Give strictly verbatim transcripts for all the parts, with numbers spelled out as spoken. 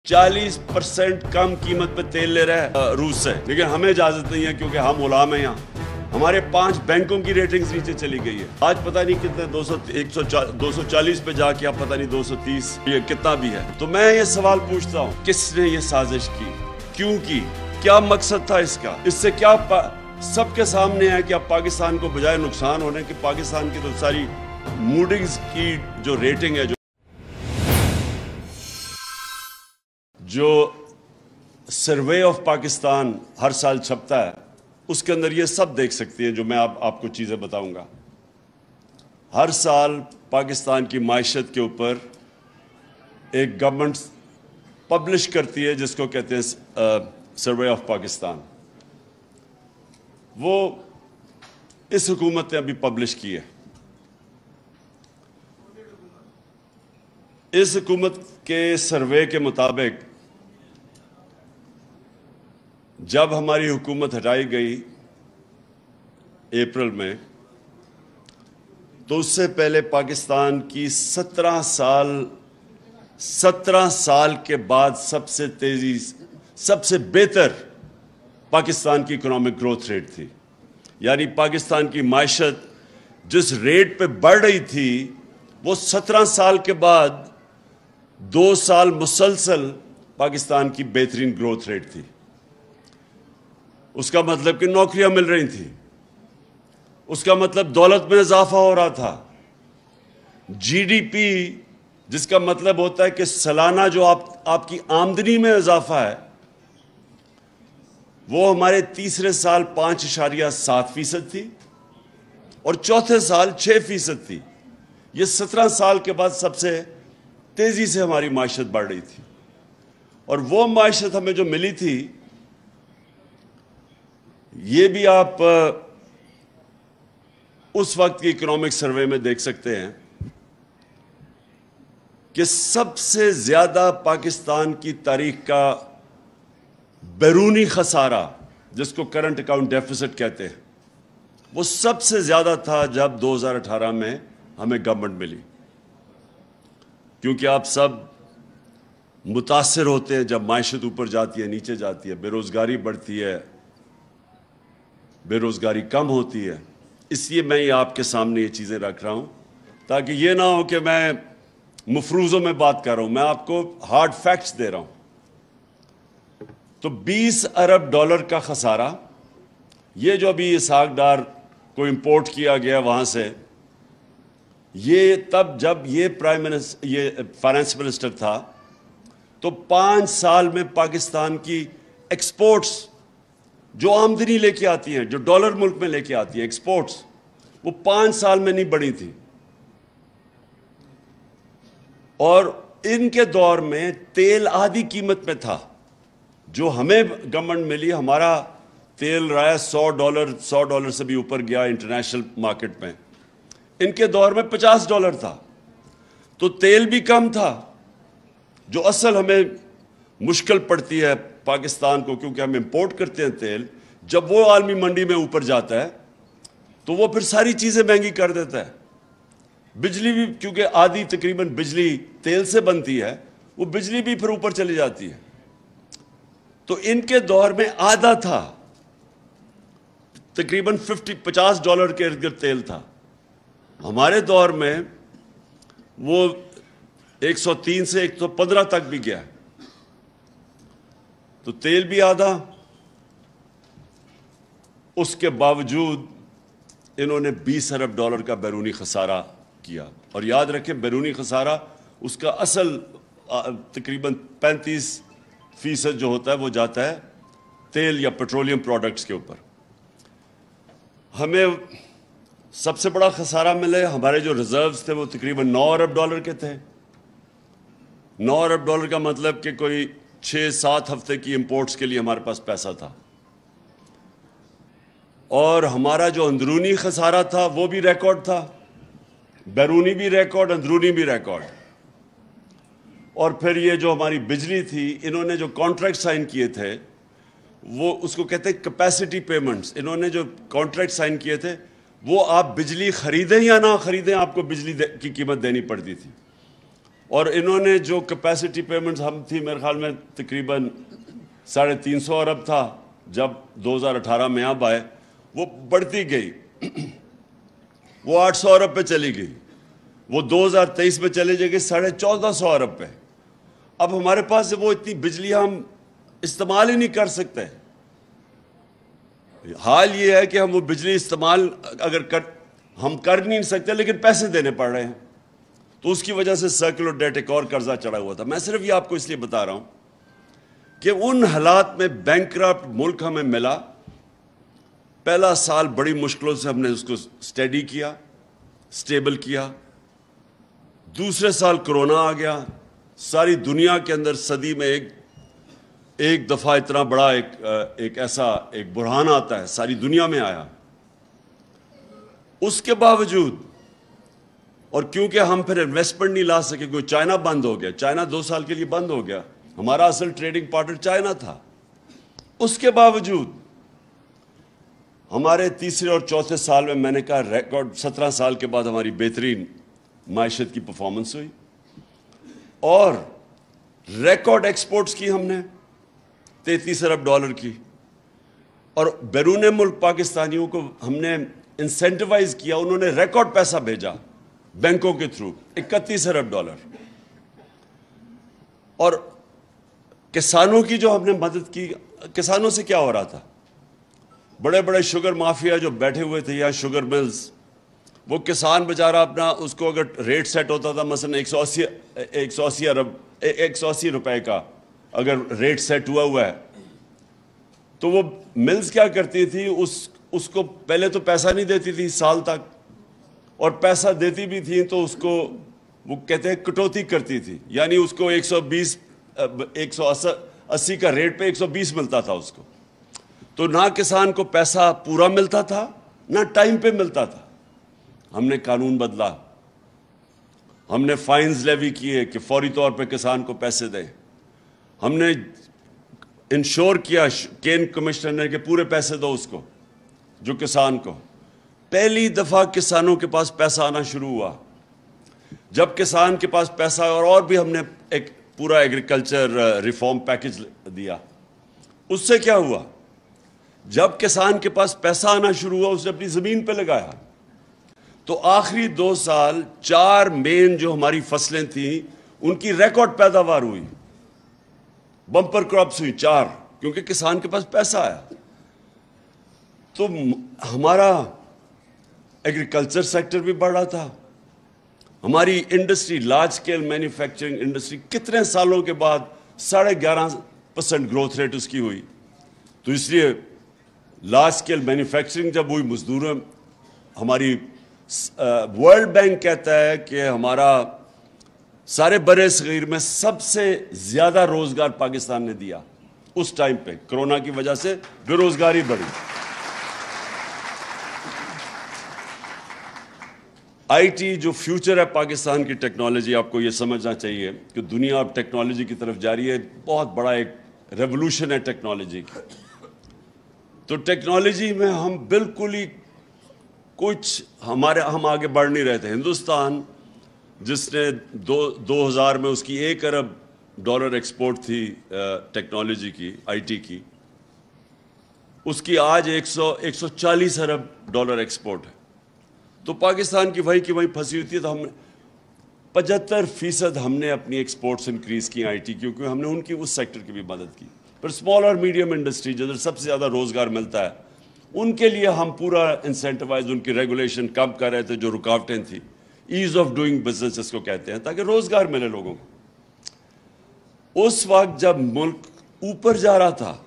चालीस परसेंट कम कीमत पे तेल ले रहा है रूस से, लेकिन हमें इजाजत नहीं है क्योंकि हम गुलाम हैं यहाँ। हमारे पांच बैंकों की रेटिंग्स नीचे चली गई है। आज पता नहीं कितने दो सौ एक सौ दो सौ चालीस पे जाके अब पता नहीं दो सौ तीस ये कितना भी है। तो मैं ये सवाल पूछता हूँ, किसने ये साजिश की, क्यों की, क्या मकसद था इसका? इससे क्या सबके सामने है कि अब पाकिस्तान को बजाय नुकसान होने के पाकिस्तान की तो सारी मूडिंग्स की जो रेटिंग है, जो जो सर्वे ऑफ पाकिस्तान हर साल छपता है, उसके अंदर ये सब देख सकती हैं जो मैं आप, आपको चीज़ें बताऊंगा। हर साल पाकिस्तान की माइशत के ऊपर एक गवर्नमेंट पब्लिश करती है जिसको कहते हैं सर्वे ऑफ पाकिस्तान। वो इस हुकूमत ने अभी पब्लिश की है। इस हुकूमत के सर्वे के मुताबिक जब हमारी हुकूमत हटाई गई अप्रैल में, तो उससे पहले पाकिस्तान की सत्रह साल सत्रह साल के बाद सबसे तेजी सबसे बेहतर पाकिस्तान की इकोनॉमिक ग्रोथ रेट थी। यानी पाकिस्तान की माइशत जिस रेट पे बढ़ रही थी, वो सत्रह साल के बाद दो साल मुसलसल पाकिस्तान की बेहतरीन ग्रोथ रेट थी। उसका मतलब कि नौकरियां मिल रही थी, उसका मतलब दौलत में इजाफा हो रहा था। जीडीपी, जिसका मतलब होता है कि सालाना जो आप आपकी आमदनी में इजाफा है, वो हमारे तीसरे साल पांच इशारिया सात फीसद थी और चौथे साल छह फीसद थी। ये सत्रह साल के बाद सबसे तेजी से हमारी माइशत बढ़ रही थी। और वो माइशत हमें जो मिली थी, ये भी आप उस वक्त की इकोनॉमिक सर्वे में देख सकते हैं कि सबसे ज्यादा पाकिस्तान की तारीख का बैरूनी खसारा, जिसको करंट अकाउंट डेफिसिट कहते हैं, वो सबसे ज्यादा था जब दो हज़ार अठारह में हमें गवर्नमेंट मिली। क्योंकि आप सब मुतासिर होते हैं जब माइशत ऊपर जाती है, नीचे जाती है, बेरोजगारी बढ़ती है, बेरोजगारी कम होती है। इसलिए मैं ये आपके सामने ये चीज़ें रख रहा हूँ, ताकि ये ना हो कि मैं मफरूज़ों में बात कर रहा हूँ, मैं आपको हार्ड फैक्ट्स दे रहा हूँ। तो बीस अरब डॉलर का खसारा, ये जो अभी इसहाक डार को इंपोर्ट किया गया वहाँ से, ये तब जब ये प्राइम मिनिस्टर ये फाइनेंस मिनिस्टर था, तो पाँच साल में पाकिस्तान की एक्सपोर्ट्स जो आमदनी लेके आती हैं, जो डॉलर मुल्क में लेके आती है एक्सपोर्ट्स, वो पांच साल में नहीं बढ़ी थी। और इनके दौर में तेल आधी कीमत में था। जो हमें गवर्नमेंट मिली, हमारा तेल रहा है सौ डॉलर सौ डॉलर से भी ऊपर गया इंटरनेशनल मार्केट में। इनके दौर में पचास डॉलर था, तो तेल भी कम था। जो असल हमें मुश्किल पड़ती है पाकिस्तान को, क्योंकि हम इंपोर्ट करते हैं तेल, जब वो आलमी मंडी में ऊपर जाता है तो वो फिर सारी चीज़ें महंगी कर देता है। बिजली भी, क्योंकि आधी तकरीबन बिजली तेल से बनती है, वो बिजली भी फिर ऊपर चली जाती है। तो इनके दौर में आधा था, तकरीबन पचास पचास डॉलर के इर्द गिर्द तेल था। हमारे दौर में वो एक सौ तीन से एक सौ पंद्रह तक भी गया। तो तेल भी आधा। उसके बावजूद इन्होंने बीस अरब डॉलर का बैरूनी खसारा किया। और याद रखें, बैरूनी खसारा उसका असल तकरीबन पैंतीस फीसद जो होता है वो जाता है तेल या पेट्रोलियम प्रोडक्ट्स के ऊपर। हमें सबसे बड़ा खसारा मिले, हमारे जो रिजर्व्स थे वो तकरीबन नौ अरब डॉलर के थे। नौ अरब डॉलर का मतलब कि कोई छः सात हफ्ते की इंपोर्ट्स के लिए हमारे पास पैसा था। और हमारा जो अंदरूनी खसारा था वो भी रिकॉर्ड था, बैरूनी भी रिकॉर्ड, अंदरूनी भी रिकॉर्ड। और फिर ये जो हमारी बिजली थी, इन्होंने जो कॉन्ट्रैक्ट साइन किए थे, वो उसको कहते हैं कैपेसिटी पेमेंट्स। इन्होंने जो कॉन्ट्रैक्ट साइन किए थे, वो आप बिजली खरीदें या ना खरीदें, आपको बिजली की कीमत देनी पड़ती थी। اور انہوں نے جو کیپیسٹی پیمنٹس ہم تھی میرے خیال میں تقریباً ساڑھے تین سو ارب تھا جب دو ہزار اٹھارہ میں اب آئے، وہ بڑھتی گئی، وہ آٹھ سو ارب پہ چلی گئی، وہ دو ہزار تیئیس میں چلے جائے گی ساڑھے چودہ سو ارب پہ۔ اب ہمارے پاس وہ اتنی بجلی ہم استعمال ہی نہیں کر سکتے۔ حال یہ ہے کہ ہم وہ بجلی استعمال اگر کر ہم کر نہیں سکتے لیکن پیسے دینے پڑ رہے ہیں، تو اس کی وجہ سے سرکلر ڈیٹ ایک اور قرضہ چڑھا ہوا تھا۔ میں صرف یہ آپ کو اس لیے بتا رہا ہوں کہ ان حالات میں بینکرپٹ ملک ہمیں ملا۔ پہلا سال بڑی مشکلوں سے ہم نے اس کو سٹیڈی کیا، سٹیبل کیا۔ دوسرے سال کرونا آ گیا، ساری دنیا کے اندر صدی میں ایک ایک دفعہ اتنا بڑا ایک ایک ایسا ایک بحران آتا ہے، ساری دنیا میں آیا۔ اس کے باوجود، اور کیونکہ ہم پھر انویسٹمنٹ نہیں لا سکے، کیونکہ چائنا بند ہو گیا، چائنا دو سال کے لیے بند ہو گیا، ہمارا اصل ٹریڈنگ پارٹنر چائنا تھا، اس کے باوجود ہمارے تیسرے اور چوتھے سال میں میں نے کہا ریکارڈ سترہ سال کے بعد ہماری بہترین معیشت کی پرفارمنس ہوئی، اور ریکارڈ ایکسپورٹس کی ہم نے تینتیس ارب ڈالر کی، اور بیرون ملک پاکستانیوں کو ہم نے انسینٹیوائز کیا، انہوں نے ریکارڈ پیسہ بھیجا بینکوں کے تھرو، اکتیس ارب ڈالر۔ اور کسانوں کی جو ہم نے مدد کی، کسانوں سے کیا ہو رہا تھا؟ بڑے بڑے شوگر مافیا جو بیٹھے ہوئے تھے یا شوگر ملز، وہ کسان بیچارہ اپنا اس کو اگر ریٹ سیٹ ہوتا تھا مثلا ایک سو اسی ایک سو اسی ارب ایک سو اسی روپے کا اگر ریٹ سیٹ ہوا ہوا ہے، تو وہ ملز کیا کرتی تھی، اس اس کو پہلے تو پیسہ نہیں دیتی تھی سال تک، اور پیسہ دیتی بھی تھی تو اس کو وہ کہتے ہیں کٹوتی کرتی تھی، یعنی اس کو ایک سو بیس ایک سو اسی کا ریٹ پہ ایک سو بیس ملتا تھا اس کو، تو نہ کسان کو پیسہ پورا ملتا تھا نہ ٹائم پہ ملتا تھا۔ ہم نے قانون بدلا، ہم نے فائنز لیوی کیے کہ فوری طور پہ کسان کو پیسے دیں، ہم نے انشور کیا کین کمشنر نے کہ پورے پیسے دو اس کو جو کسان کو۔ پہلی دفعہ کسانوں کے پاس پیسہ آنا شروع ہوا جب کسان کے پاس پیسہ، اور اور بھی ہم نے ایک پورا ایگریکلچر ریفارم پیکج دیا۔ اس سے کیا ہوا؟ جب کسان کے پاس پیسہ آنا شروع ہوا، اس نے اپنی زمین پہ لگایا، تو آخری دو سال چار مین جو ہماری فصلیں تھیں ان کی ریکارڈ پیداوار ہوئی، بمپر کراپس ہوئی چار، کیونکہ کسان کے پاس پیسہ آیا۔ تو ہمارا ایگریکلچر سیکٹر بھی بڑھ رہا تھا، ہماری industry large scale manufacturing industry کتنے سالوں کے بعد ساڑھے گیارہ پرسنٹ گروتھ ریٹ اس کی ہوئی۔ تو اس لیے لارج سکیل مینوفیکچرنگ جب ہوئی، مزدوروں ہماری ورلڈ بینک کہتا ہے کہ ہمارا سارے برے صغیر میں سب سے زیادہ روزگار پاکستان نے دیا اس ٹائم پہ، کرونا کی وجہ سے بے روزگاری بڑھی۔ آئی ٹی جو فیوچر ہے پاکستان کی ٹیکنالوجی، آپ کو یہ سمجھنا چاہیے کہ دنیا اب ٹیکنالوجی کی طرف جا رہی ہے، بہت بڑا ایک ریولوشن ہے ٹیکنالوجی کی۔ تو ٹیکنالوجی میں ہم بالکل ہی کچھ ہمارے ہم آگے بڑھ نہیں رہے تھے۔ ہندوستان جس نے دو دو ہزار میں اس کی ایک ارب ڈالر ایکسپورٹ تھی ٹیکنالوجی کی، آئی ٹی کی، اس کی آج ایک سو ایک سو چالیس ارب ڈالر ایکسپورٹ ہے۔ تو پاکستان کی وہی کی وہی پھنسی ہوئی تھی، تو ہم نے پچہتر فیصد ہم نے اپنی ایکسپورٹس انکریز کی آئی ٹی، کیونکہ ہم نے ان کی اس سیکٹر کی بھی مدد کی۔ پر اسمال اور میڈیم انڈسٹری جدھر سب سے زیادہ روزگار ملتا ہے، ان کے لیے ہم پورا انسینٹیوائز، ان کی ریگولیشن کم کر رہے تھے، جو رکاوٹیں تھیں، ایز آف ڈوئنگ بزنس اس کو کہتے ہیں، تاکہ روزگار ملے لوگوں کو۔ اس وقت جب ملک اوپر جا رہا تھا،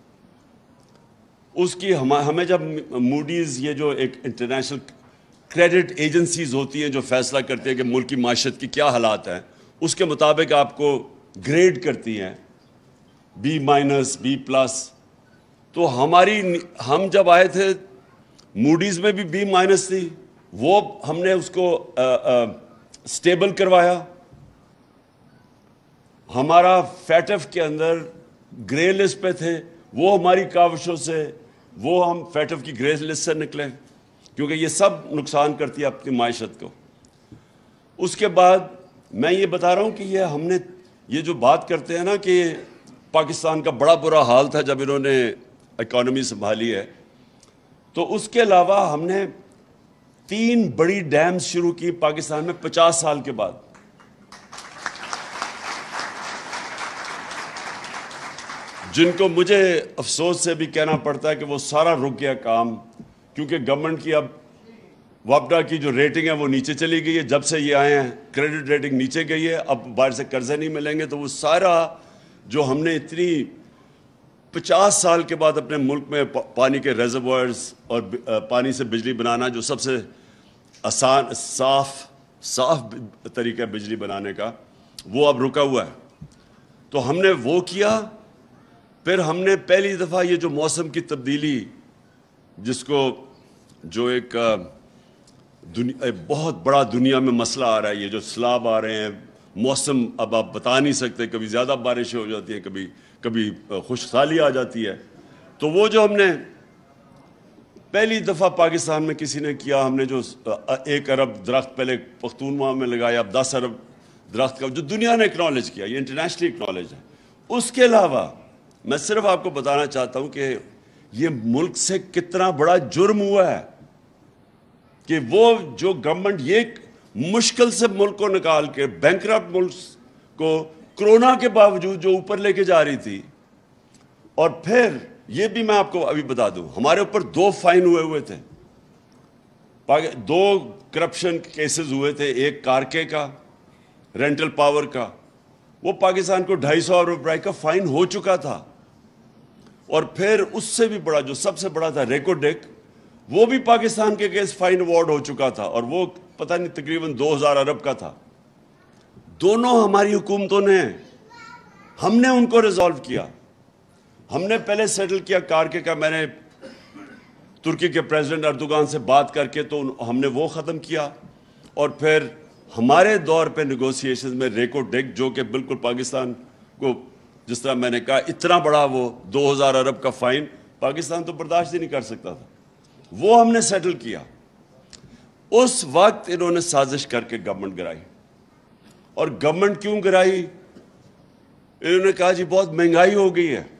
اس کی ہمیں جب موڈیز، یہ جو ایک انٹرنیشنل کریڈٹ ایجنسیز ہوتی ہیں جو فیصلہ کرتی ہیں کہ ملک کی معیشت کی کیا حالات ہیں، اس کے مطابق آپ کو گریڈ کرتی ہیں، بی مائنس، بی پلس۔ تو ہماری ہم جب آئے تھے موڈیز میں بھی بی مائنس تھی، وہ ہم نے اس کو سٹیبل کروایا۔ ہمارا فیٹف کے اندر گرے لسٹ پہ تھے، وہ ہماری کاوشوں سے وہ ہم فیٹف کی گرے لسٹ سے نکلے، کیونکہ یہ سب نقصان کرتی ہے اپنی معیشت کو۔ اس کے بعد میں یہ بتا رہا ہوں کہ یہ ہم نے یہ جو بات کرتے ہیں نا کہ پاکستان کا بڑا برا حال تھا جب انہوں نے اکانومی سنبھالی ہے، تو اس کے علاوہ ہم نے تین بڑی ڈیمز شروع کی پاکستان میں پچاس سال کے بعد. جن کو مجھے افسوس سے بھی کہنا پڑتا ہے کہ وہ سارا رک گیا کام، کیونکہ گورنمنٹ کی اب وابڈا کی جو ریٹنگ ہے وہ نیچے چلی گئی ہے. جب سے یہ آئے ہیں کریڈٹ ریٹنگ نیچے گئی ہے، اب باہر سے قرضے نہیں ملیں گے. تو وہ سارا جو ہم نے اتنی پچاس سال کے بعد اپنے ملک میں پانی کے ریزروائرز اور پانی سے بجلی بنانا، جو سب سے آسان صاف صاف طریقہ بجلی بنانے کا، وہ اب رکا ہوا ہے. تو ہم نے وہ کیا. پھر ہم نے پہلی دفعہ یہ جو موسم کی تبدیلی، جس کو جو ایک دنیا بہت بڑا دنیا میں مسئلہ آ رہا ہے، یہ جو سیلاب آ رہے ہیں، موسم اب آپ بتا نہیں سکتے، کبھی زیادہ بارشیں ہو جاتی ہیں، کبھی کبھی خشک سالی آ جاتی ہے. تو وہ جو ہم نے پہلی دفعہ پاکستان میں کسی نے کیا، ہم نے جو ایک ارب درخت پہلے پختونخوا میں لگایا، اب دس ارب درخت کا، جو دنیا نے اکنالج کیا، یہ انٹرنیشنلی اکنالج ہے. اس کے علاوہ میں صرف آپ کو بتانا چاہتا ہوں کہ یہ ملک سے کتنا بڑا جرم ہوا ہے کہ وہ جو گورنمنٹ یہ مشکل سے ملک کو نکال کے، بینکرپٹ ملک کو کرونا کے باوجود جو اوپر لے کے جا رہی تھی. اور پھر یہ بھی میں آپ کو ابھی بتا دوں، ہمارے اوپر دو فائن ہوئے ہوئے تھے، دو کرپشن کیسز ہوئے تھے. ایک کارکے کا، رینٹل پاور کا، وہ پاکستان کو ڈھائی سو ارب روپے کا فائن ہو چکا تھا. اور پھر اس سے بھی بڑا، جو سب سے بڑا تھا، ریکو ڈیک، وہ بھی پاکستان کے کیس فائن ایوارڈ ہو چکا تھا، اور وہ پتہ نہیں تقریباً دو ہزار ارب کا تھا. دونوں ہماری حکومتوں نے، ہم نے ان کو ریزالو کیا. ہم نے پہلے سیٹل کیا کارکے کا، میں نے ترکی کے پریزیڈنٹ اردوغان سے بات کر کے تو ہم نے وہ ختم کیا. اور پھر ہمارے دور پہ نیگوسیشن میں ریکو ڈیک، جو کہ بالکل پاکستان کو، جس طرح میں نے کہا، اتنا بڑا وہ دو ہزار ارب کا فائن پاکستان تو برداشت ہی نہیں کر سکتا تھا، وہ ہم نے سیٹل کیا. اس وقت انہوں نے سازش کر کے گورنمنٹ گرائی. اور گورنمنٹ کیوں گرائی؟ انہوں نے کہا جی بہت مہنگائی ہو گئی ہے.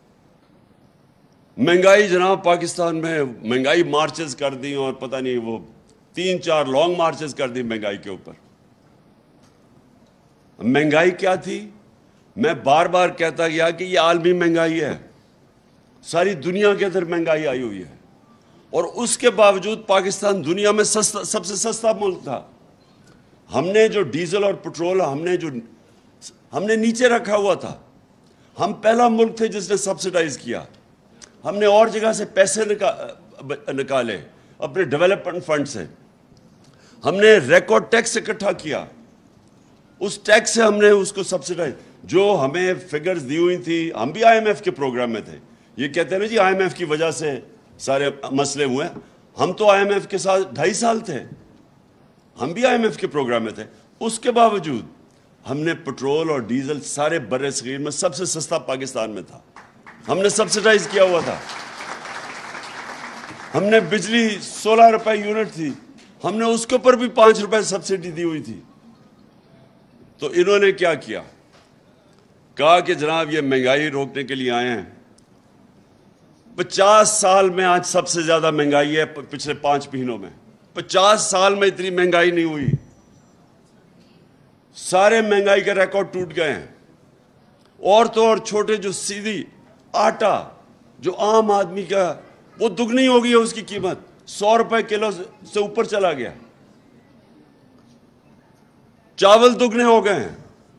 مہنگائی جناب پاکستان میں، مہنگائی مارچز کر دی، اور پتہ نہیں وہ تین چار لانگ مارچز کر دی مہنگائی کے اوپر. مہنگائی کیا تھی؟ میں بار بار کہتا گیا کہ یہ عالمی مہنگائی ہے، ساری دنیا کے اندر مہنگائی آئی ہوئی ہے. اور اس کے باوجود پاکستان دنیا میں سستا، سب سے سستا ملک تھا. ہم نے جو ڈیزل اور پٹرول ہم نے جو ہم نے نیچے رکھا ہوا تھا. ہم پہلا ملک تھے جس نے سبسڈائز کیا. ہم نے اور جگہ سے پیسے نکالے اپنے ڈیولپمنٹ فنڈ سے. ہم نے ریکارڈ ٹیکس اکٹھا کیا. اس ٹیکس سے ہم نے اس کو سبسڈائز، جو ہمیں فگرز دی ہوئی تھی. ہم بھی آئی ایم ایف کے پروگرام میں تھے. یہ کہتے ہیں نا جی آئی ایم ایف کی وجہ سے سارے مسئلے ہوئے. ہم تو آئی ایم ایف کے ساتھ ڈھائی سال تھے، ہم بھی آئی ایم ایف کے پروگرام میں تھے. اس کے باوجود ہم نے پٹرول اور ڈیزل سارے بر صغیر میں سب سے سستا پاکستان میں تھا. ہم نے سبسڈائز کیا ہوا تھا. ہم نے بجلی سولہ روپے یونٹ تھی، ہم نے اس کے اوپر بھی پانچ روپے سبسڈی دی ہوئی تھی. تو انہوں نے کیا کیا؟ کہا کہ جناب یہ مہنگائی روکنے کے لیے آئے ہیں. پچاس سال میں آج سب سے زیادہ مہنگائی ہے پچھلے پانچ مہینوں میں. پچاس سال میں اتنی مہنگائی نہیں ہوئی. سارے مہنگائی کے ریکارڈ ٹوٹ گئے ہیں. اور تو اور چھوٹے جو سیدھی آٹا جو عام آدمی کا، وہ دگنی ہو گئی ہے اس کی قیمت، سو روپے کلو سے اوپر چلا گیا. چاول دگنے ہو گئے ہیں.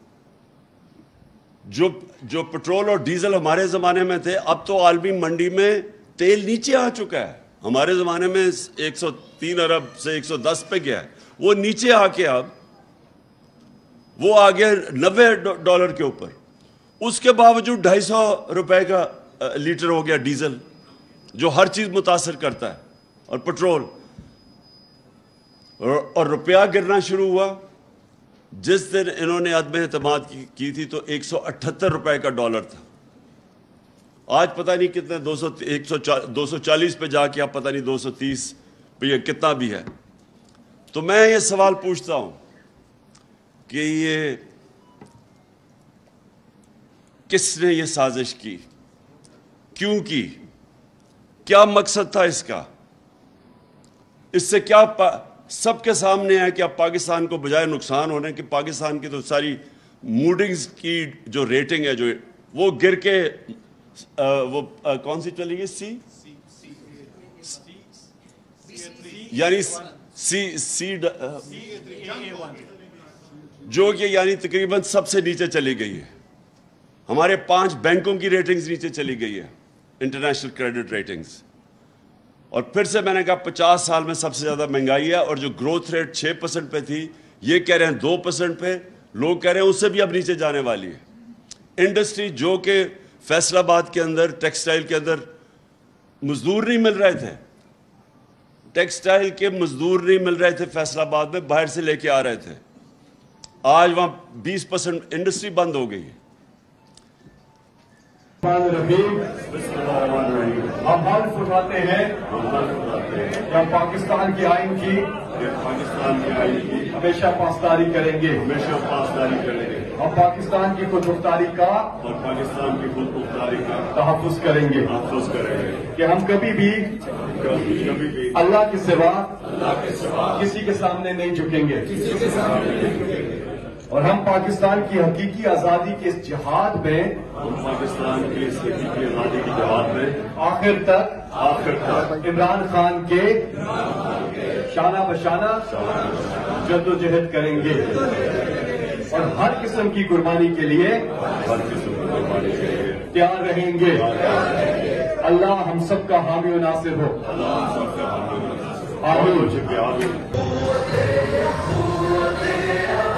جو جو پٹرول اور ڈیزل ہمارے زمانے میں تھے، اب تو عالمی منڈی میں تیل نیچے آ چکا ہے. ہمارے زمانے میں ایک سو تین ارب سے ایک سو دس پہ گیا ہے، وہ نیچے آ کے اب وہ آ گیا نوے ڈالر کے اوپر. اس کے باوجود ڈھائی سو روپے کا لیٹر ہو گیا ڈیزل، جو ہر چیز متاثر کرتا ہے، اور پٹرول. اور روپیہ گرنا شروع ہوا. جس دن انہوں نے عدم اعتماد کی تھی تو ایک سو اٹھتر روپے کا ڈالر تھا. آج پتہ نہیں کتنے، دو سو ایک سو دو سو چالیس پہ جا کے اب پتہ نہیں دو سو تیس پہ یہ کتنا بھی ہے. تو میں یہ سوال پوچھتا ہوں کہ یہ کس نے یہ سازش کی, کیوں کی, کیا مقصد تھا اس کا. اس سے کیا پا... سب کے سامنے ہے کہ اب پاکستان کو بجائے نقصان ہونے کہ پاکستان کی تو ساری موڈنگز کی جو ریٹنگ ہے جو وہ گر کے آ, وہ آ, کون سی چلی گئی, سی یعنی سی سی جو کہ یعنی تقریباً سب سے نیچے چلی گئی ہے. ہمارے پانچ بینکوں کی ریٹنگز نیچے چلی گئی ہے, انٹرنیشنل کریڈٹ ریٹنگز. اور پھر سے میں نے کہا پچاس سال میں سب سے زیادہ مہنگائی ہے, اور جو گروتھ ریٹ چھ پرسنٹ پہ تھی یہ کہہ رہے ہیں دو پرسنٹ پہ, لوگ کہہ رہے ہیں اس سے بھی اب نیچے جانے والی ہے. انڈسٹری جو کہ فیصل آباد کے اندر ٹیکسٹائل کے اندر مزدور نہیں مل رہے تھے, ٹیکسٹائل کے مزدور نہیں مل رہے تھے فیصل آباد میں, باہر سے لے کے آ رہے تھے, آج وہاں بیس پرسنٹ انڈسٹری بند ہو گئی ہے. ہم حلف اٹھاتے ہیں کہ ہم پاکستان کے آئین کی پاکستان کی آئین کی ہمیشہ پاسداری کریں گے. ہمیشہ پاسداری کریں گے. ہم پاکستان کی خود مختاری کا اور پاکستان کی خود مختاری کا تحفظ کریں گے. تحفظ کریں گے کہ ہم کبھی بھی کبھی بھی اللہ کے سوا اللہ کے سوا کسی کے سامنے نہیں جھکیں گے. کسی کے سامنے نہیں جھکیں گے. اور ہم پاکستان کی حقیقی آزادی کے اس جہاد میں ہم پاکستان کی اس حقیقی آزادی کی جہاد میں آخر تک آخر تک عمران خان کے شانہ بشانہ جد و جہد کریں گے, اور ہر قسم کی قربانی کے لیے ہر قسم کی قربانی کے لیے تیار رہیں گے. اللہ ہم سب کا حامی و ناصر ہو. اللہ ہم سب کا حامی و ناصر ہو. آمین. آمین.